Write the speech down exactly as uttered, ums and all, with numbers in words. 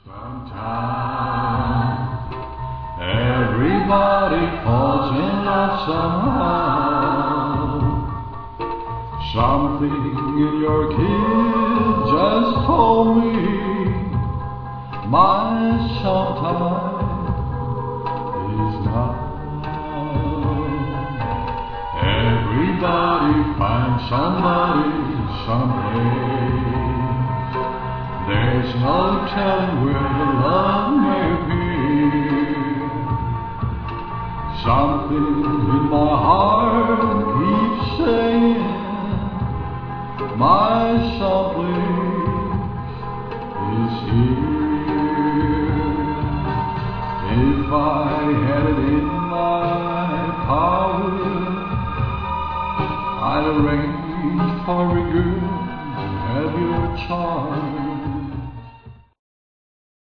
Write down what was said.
Sometimes everybody falls in love somehow. Something in your kid just told me my sometime is now. Everybody finds somebody someday. There's no telling where the love may appear. Something in my heart keeps saying my someplace is here. If I had it in my power, I'd arrange for a girl to have your charm.